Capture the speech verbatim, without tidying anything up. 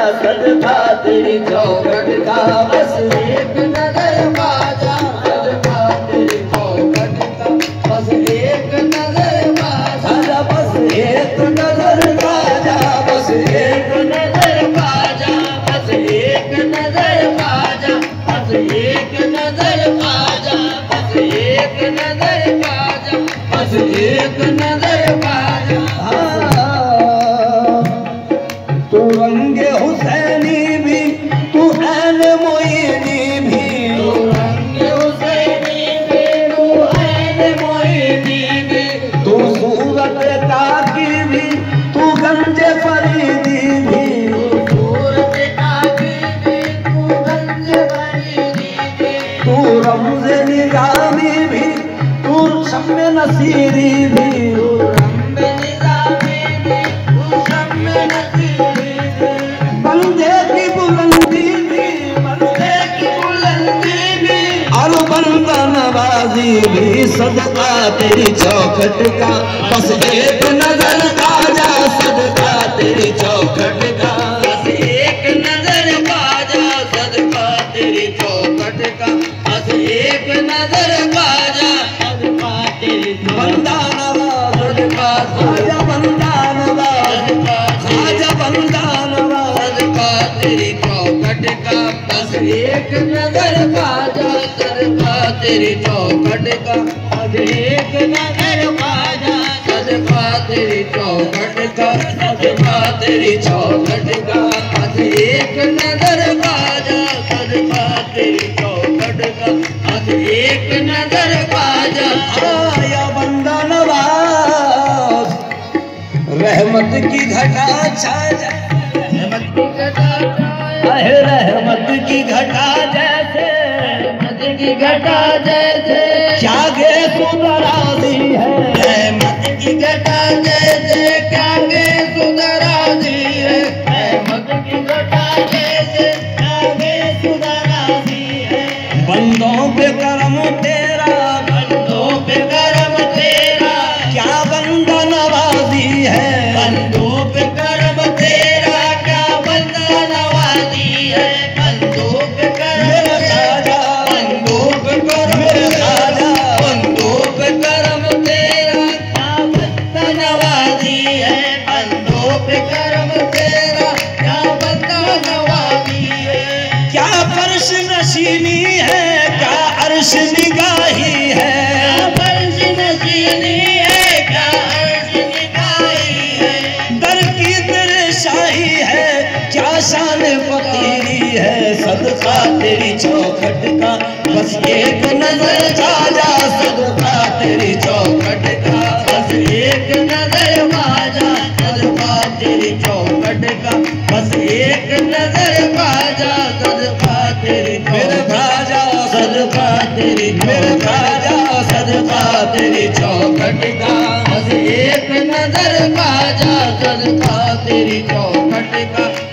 सदका तेरी चौखट का, बस एक नजर बाजा सदका तेरी चौखट का, बस एक नजर बाजा, बस एक नजर बाजा, बस एक नजर बाजा, बस एक नजर बाजा, बस एक नजर बाजा, बस एक नजर बाजा, बस एक नजर बाजा। तू रंगे हुसैनी भी, तू ऐन मोइनी भी, तू रंगे हुसैनी भी, तू ऐन मोइनी भी, तू सूरत ताकी भी, तू गंजे फरीदी भी, तू सूरत ताकी भी, तू गंजे फरीदी भी, तू रमज़े निज़ामी भी, तू शम्मे नसीरी भी, तू रमज़े निज़ामी भी, तू शम्मे नसीरी भी, बंदे की बुलंदी भी, बंदे की बुलंदी भी, और बंदा नवाजी भी सदका तेरी चौखट का, बस एक नजर बाजा सदका तेरी चौखट का, बस एक नजर बाजा सदका तेरी चौखट का, बस एक नजर बाजा सदका तेरी बंदा नवाज सदका, खाजा बंदा नवाज, खाजा बंदा नवाज का तेरी चौखट का, बस एक नजर बाजा सदका तेरी चौखट का, बस एक नजर बाजा सदका तेरी चौखट का, सदका तेरी चौखट का, बस एक नजर बाजा सदका तेरी चौखट का, बस एक नजर बाजा। आया बंदा नवाज रहमत की घटा छा जाए, रहमत की घटा जाए, रहमत की घटा जैसे, रहमत की घटा जैसे, क्या गे सुदराजी है, रहमत की घटा जैसे, क्या गे सुदराजी है, रहमत की घटा जैसे, क्या गे सुदराजी है, बंदों पे करम तेरा, बंदों पे करम तेरा, क्या बंदा नवाजी है, बंदों पे करम तेरा, क्या बंदा नवाजी है, बंदों पे करम तेरा, बंदों पे करम तेरा, बंदों पे करम तेरा, क्या बंदा नवाजी है, बंदों पे करम तेरा, क्या बंदा नवाजी है, क्या फर्श नशीनी है, क्या अर्श निगाही है, क्या फर्श नशीनी है, क्या अर्श निगाही है, दर की तेरे शाही है, क्या शान फकीरी है, सदका तेरी चौखट का, बस एक नजर बाजा सदका तेरी चौखट का, बस एक नजर बाजा सदका तेरी चौखट का, बस एक नजर बाजा सदका तेरी मेरे बाजा सदका तेरी मेरे बाजा सदका तेरी चौखट का, बस एक नजर बाजा सदका तेरी चौखट का।